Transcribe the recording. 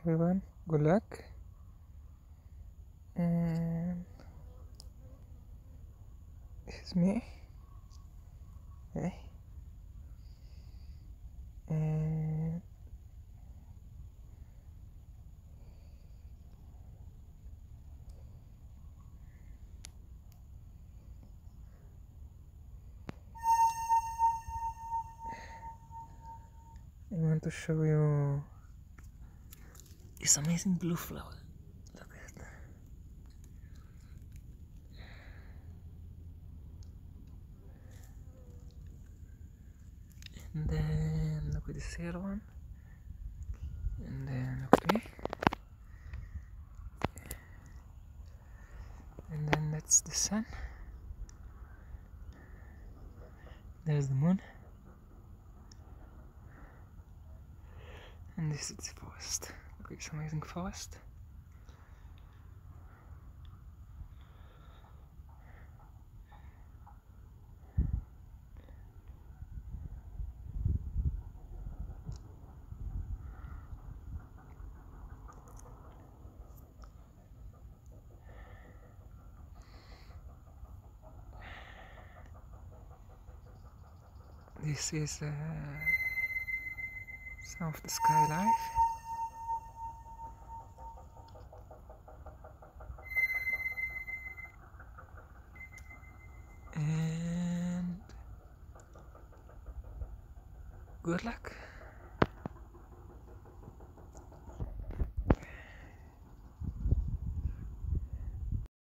everyone. Good luck. And this is me. Okay. And I want to show you this amazing blue flower. Look at that. And then look at this other one. And then look at me. And then that's the sun. There's the moon. And this is the forest. Look at this amazing forest. This is some of the skylife. And good luck.